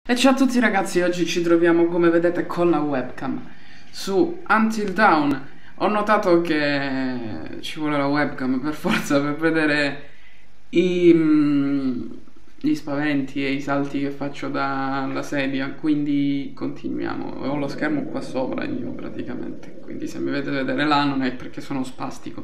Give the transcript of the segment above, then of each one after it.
E ciao a tutti ragazzi, oggi ci troviamo come vedete con la webcam su Until Dawn. Ho notato che ci vuole la webcam per forza per vedere gli spaventi e i salti che faccio dalla sedia, quindi continuiamo. Ho lo schermo qua sopra io praticamente, quindi se mi vedete vedere là non è perché sono spastico.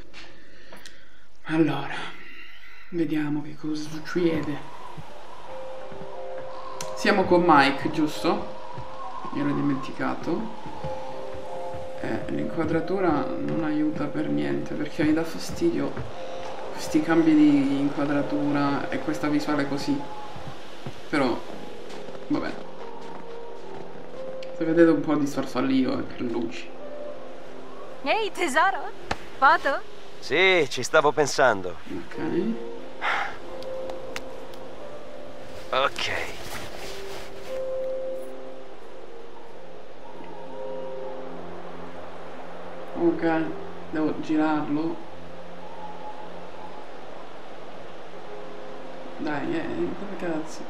Allora, vediamo che cosa succede. Siamo con Mike, giusto? Mi ero dimenticato. L'inquadratura non aiuta per niente perché mi dà fastidio questi cambi di inquadratura e questa visuale così. Però, vabbè. Se vedete un po' di farfallio è per luci. Ehi tesoro, foto? Sì, ci stavo pensando. Ok. Ok. Ok, devo girarlo. Dai, come cazzo?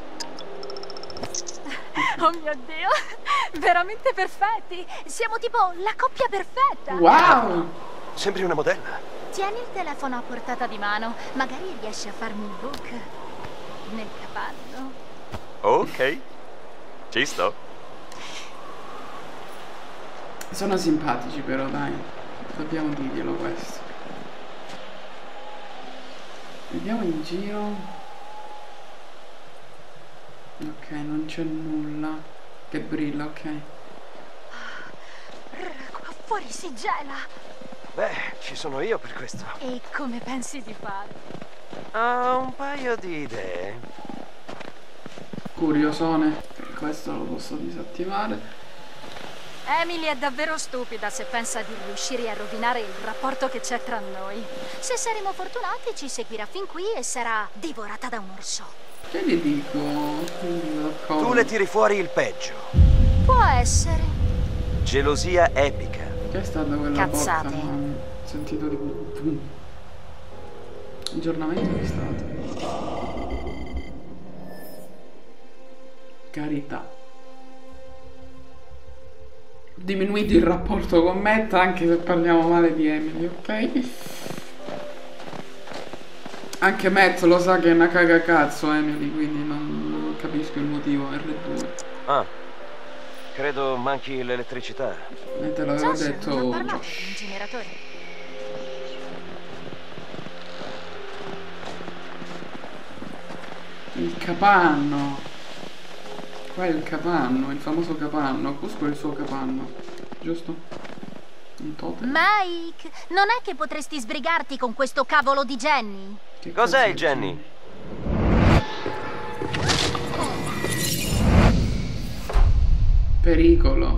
Oh mio Dio, veramente perfetti! Siamo tipo la coppia perfetta! Wow! Sembri una modella. Tieni il telefono a portata di mano, magari riesci a farmi il book nel capanno. Ok. Ci sto. Sono simpatici però, dai. Dobbiamo dirglielo questo. Vediamo in giro. Ok, non c'è nulla che brilla, ok. Qua fuori si gela! Beh, ci sono io per questo. E come pensi di fare? Ho un paio di idee. Curiosone. Questo lo posso disattivare. Emily è davvero stupida se pensa di riuscire a rovinare il rapporto che c'è tra noi. Se saremo fortunati ci seguirà fin qui e sarà divorata da un orso. Che gli dico? Tu le tiri fuori il peggio. Può essere. Gelosia epica. Che è stata quella Cazzate. porta? Non ho sentito di più. Aggiornamento di stato. Carità. Diminuito il rapporto con Matt anche se parliamo male di Emily, ok? Anche Matt lo sa che è una cagacazzo Emily, quindi non capisco il motivo R2. Ah, credo manchi l'elettricità. E te l'avevo Josh, detto non ho parlato Josh. dell'inceneratore. Il capanno. Qua è il capanno, il famoso capanno. Cusco è il suo capanno, giusto? Un totem? Mike, non è che potresti sbrigarti con questo cavolo di Jenny? Che Cos'è cazzo il Jenny? Pericolo.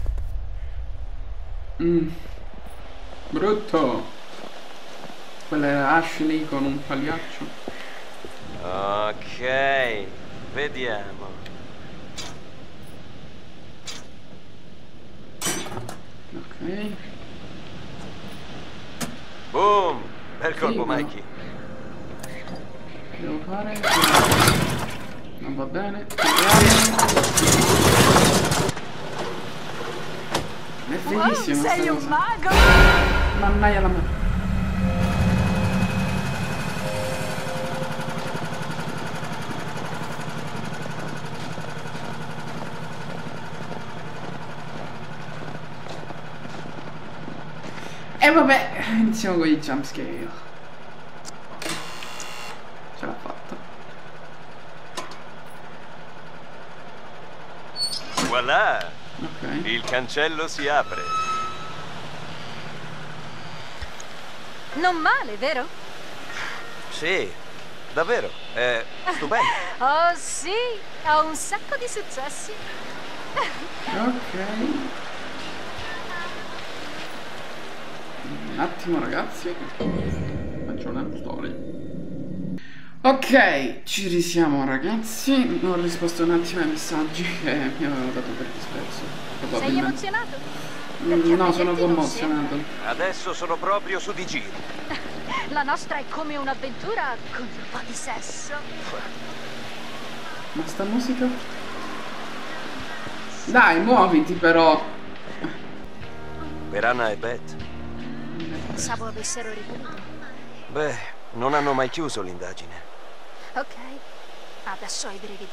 Brutto. Quella è Ashley con un pagliaccio. Ok, vediamo. Ok. Boom! Bel colpo, Figo. Mikey. Che devo fare? Non va bene. È fighissimo. sei sta un cosa. mago! Mannaia la mano. E vabbè, iniziamo con i jumpscare. Ce l'ha fatta. Voilà! Ok. Il cancello si apre. Non male, vero? Sì, davvero, è stupendo. Oh sì, ho un sacco di successi. Ok. Un attimo ragazzi. Faccio una storia. Ok, ci risiamo ragazzi. Ho risposto un attimo ai messaggi che mi avevano dato per disprezzo. Sei Probabilmente. emozionato? Perché No, a sono vederti non commosso. Adesso sono proprio su di giri. sembra. La nostra è come un'avventura con un po' di sesso. Ma sta musica? Dai, muoviti però. Per Anna e Beth? Pensavo avessero rivoluto. Beh, non hanno mai chiuso l'indagine. Ok, adesso ho i brividi.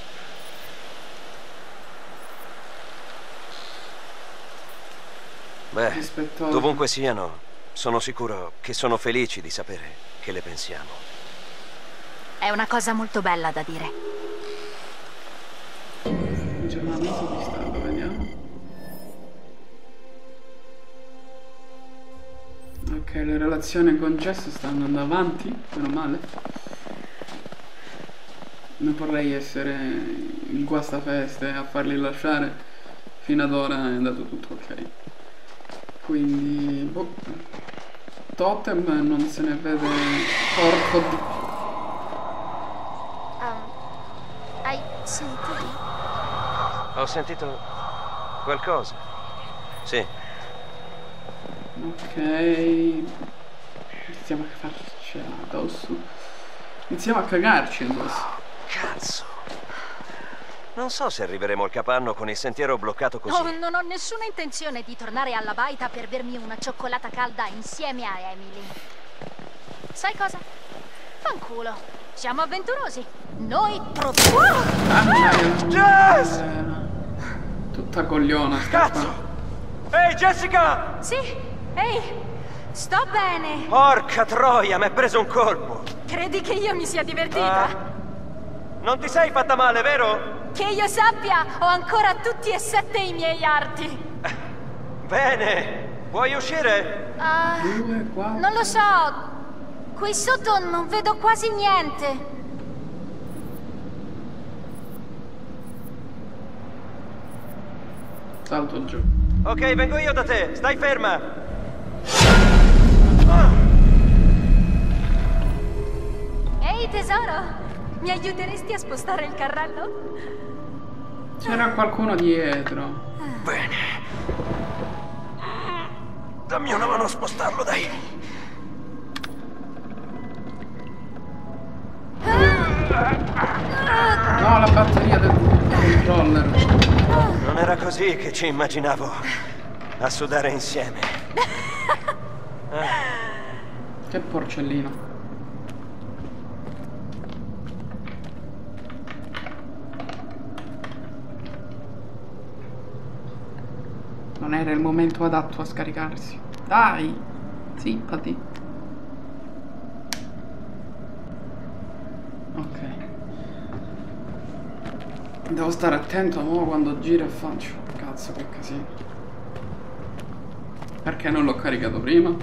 Beh, Ispettore. dovunque siano, sono sicuro che sono felici di sapere che le pensiamo. È una cosa molto bella da dire. Aggiornamento di stato, vediamo. Ok, la relazione con Jess sta andando avanti, meno male. Non vorrei essere il guastafeste a farli lasciare. Fino ad ora è andato tutto ok. Quindi, boh. Totem non se ne vede porco di... Hai sentito? Ho sentito qualcosa. Sì. Ok. Iniziamo a farci addosso. Iniziamo a cagarci addosso. Cazzo. Non so se arriveremo al capanno con il sentiero bloccato così. Oh, non ho nessuna intenzione di tornare alla baita per bermi una cioccolata calda insieme a Emily. Sai cosa? Fanculo. Siamo avventurosi. Noi troviamo... Jess! Tutta cogliona sta Cazzo! qua. Ehi, Jessica! Sì, ehi, sto bene. Porca troia, mi è preso un colpo. Credi che io mi sia divertita? Non ti sei fatta male, vero? Che io sappia, ho ancora tutti e 7 i miei arti. Bene. Vuoi uscire? 2, 4. Non lo so. Qui sotto non vedo quasi niente. Salto giù. Ok, vengo io da te. Stai ferma. Ehi tesoro, mi aiuteresti a spostare il carrello? C'era qualcuno dietro. Bene. Dammi una mano a spostarlo, dai. No, la batteria del controller. Non era così che ci immaginavo a sudare insieme. Che porcellino. Non era il momento adatto a scaricarsi. Dai, zippati. Ok. Devo stare attento mo quando giro e faccio. Cazzo, che casino. Perché non l'ho caricato prima?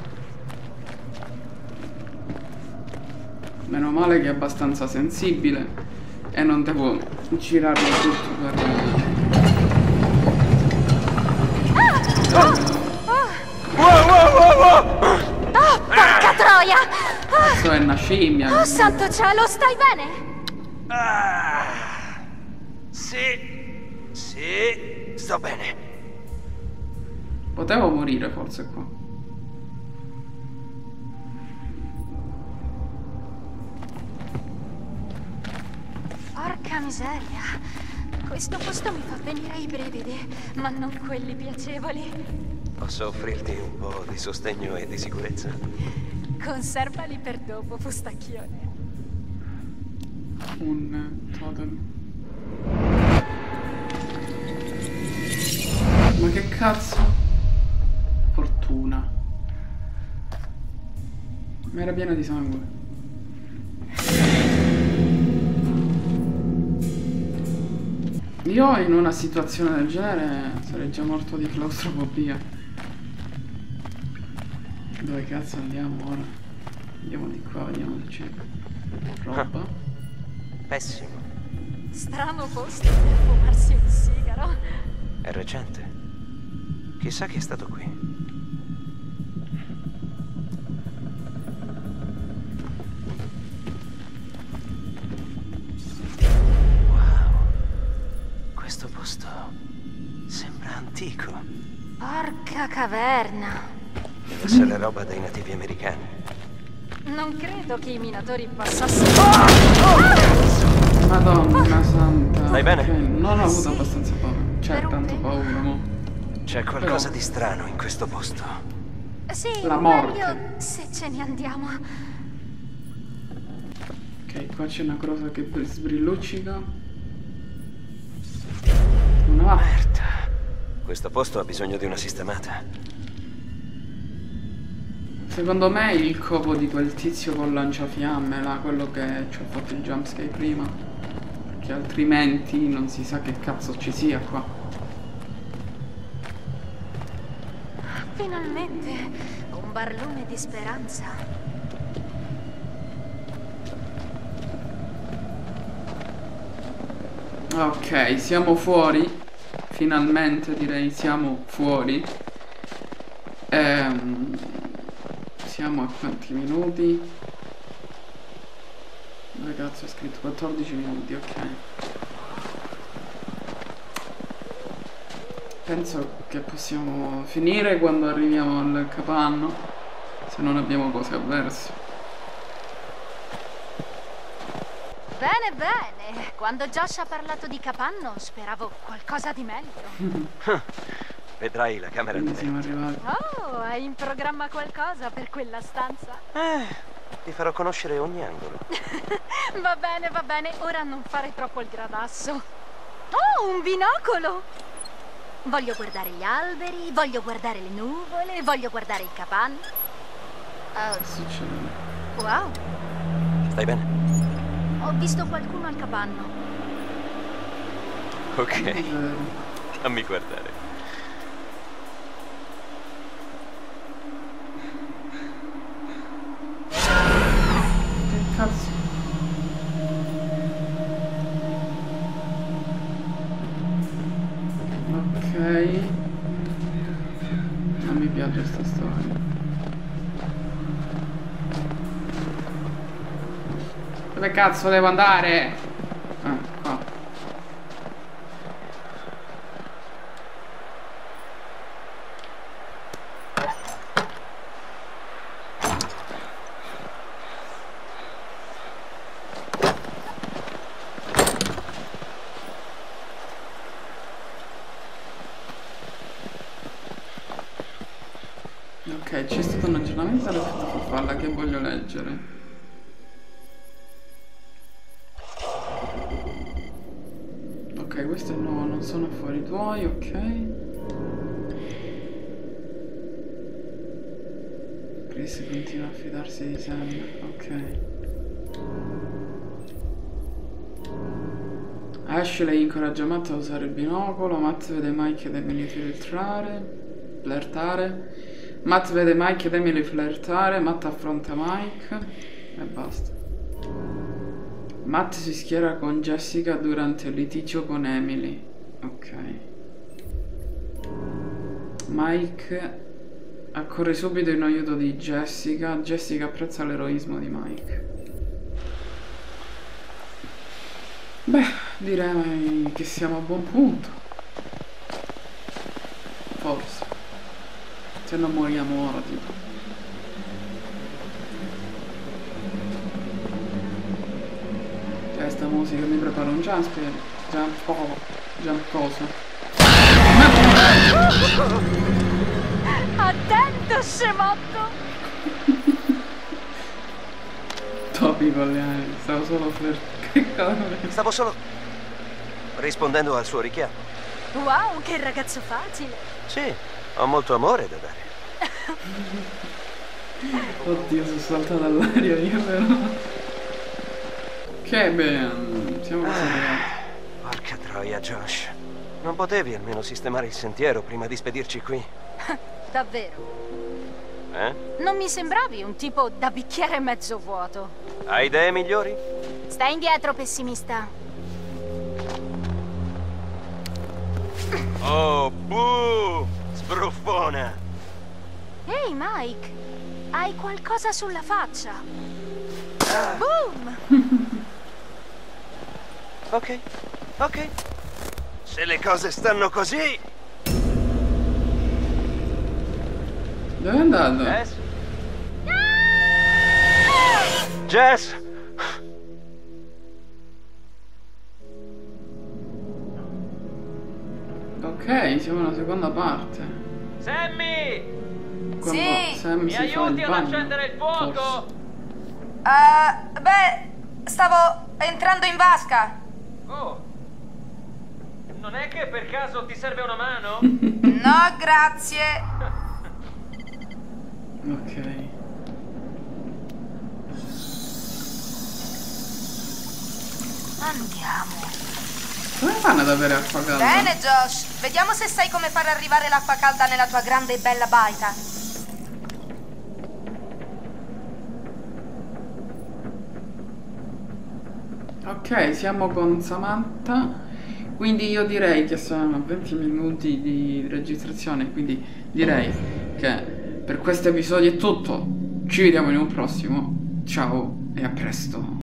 Meno male che è abbastanza sensibile e non devo girarlo tutto per... Oh, porca troia! Questo è una scimmia. Oh, santo cielo, stai bene? Sì, sto bene. Potevo morire forse qua. Porca miseria. Questo posto mi fa venire i brividi, ma non quelli piacevoli. Posso offrirti un po' di sostegno e di sicurezza? Conservali per dopo, fustacchione. Un totem. Ma che cazzo? Fortuna. Ma era piena di sangue. Io in una situazione del genere sarei già morto di claustrofobia. Dove cazzo andiamo ora? Andiamo di qua, vediamo se c'è roba. Pessimo. Strano posto per fumarsi un sigaro. È recente. Chissà chi è stato qui. Wow. Questo posto sembra antico. Porca caverna. Deve essere roba dei nativi americani. Non credo che i minatori passassero... Madonna santa. Stai bene? Ok, non ho avuto abbastanza paura. c'è per un tanto tempo. paura, mo. C'è qualcosa di strano in questo posto. Sì, La morte. meglio se ce ne andiamo. Ok, qua c'è una cosa che sbrilluccica. Una Merda. Questo posto ha bisogno di una sistemata. Secondo me è il covo di quel tizio con lanciafiamme, là, quello che ci ha fatto il jumpscare prima. Perché altrimenti non si sa che cazzo ci sia qua. Finalmente, un barlume di speranza. Ok, siamo fuori. Finalmente direi siamo fuori. Siamo a quanti minuti? Dove cazzo è scritto? 14 minuti, ok. Penso che possiamo finire quando arriviamo al capanno, se non abbiamo cose avverse. Bene, bene. Quando Josh ha parlato di capanno, speravo qualcosa di meglio. Vedrai la camera Quindi da siamo letto. arrivati. Oh, hai in programma qualcosa per quella stanza? Ti farò conoscere ogni angolo. Va bene. Ora non fare troppo il gradasso. Oh, un binocolo! Voglio guardare gli alberi, voglio guardare le nuvole, voglio guardare il capanno. Che succede? Wow, Stai bene? ho visto qualcuno al capanno. Ok, fammi guardare. Che cazzo? Ok. Non mi piace sta storia. Dove cazzo devo andare? Ah, qua. Ok, c'è stato un aggiornamento all'effetto farfalla che voglio leggere. Ok, questo è nuovo, non sono affari tuoi, ok. Chris continua a fidarsi di Sam, ok. Ashley incoraggia Matt a usare il binocolo, Matt vede Mike ed Emily flirtare. Matt vede Mike ed Emily flirtare, Matt affronta Mike e basta. Matt si schiera con Jessica durante il litigio con Emily. Ok. Mike accorre subito in aiuto di Jessica. Jessica apprezza l'eroismo di Mike. Beh, direi che siamo a buon punto. Forse. Se non moriamo ora, tipo. Cioè, sta musica mi prepara un jumpscare. Jump cosa. Attento, scemotto! Topi con le ali. Stavo solo Che cosa? Stavo solo rispondendo al suo richiamo. Wow, che ragazzo facile! Sì, ho molto amore da dare. Oddio, sono saltato all'aria io però. Che bene, siamo quasi arrivati. Porca troia, Josh. Non potevi almeno sistemare il sentiero prima di spedirci qui? Davvero? Eh? Non mi sembravi un tipo da bicchiere mezzo vuoto. Hai idee migliori? Stai indietro, pessimista. Oh, buh! Sbruffona! Ehi, Mike, hai qualcosa sulla faccia. Boom! Ok, ok. Se le cose stanno così... Dove è andato? Jess? Jess! Ok, siamo alla seconda parte. Sammy! Quando Sì. Sam Mi si fa il aiuti ad bagno. accendere il fuoco? Forse. Beh, stavo entrando in vasca. Oh. Non è che per caso ti serve una mano? No, grazie. Ok. Andiamo. Come fanno ad avere acqua calda? Bene, Josh. Vediamo se sai come far arrivare l'acqua calda nella tua grande e bella baita. Ok, siamo con Samantha. Quindi io direi che sono a 20 minuti di registrazione. Quindi direi che per questo episodio è tutto. Ci vediamo in un prossimo. Ciao e a presto.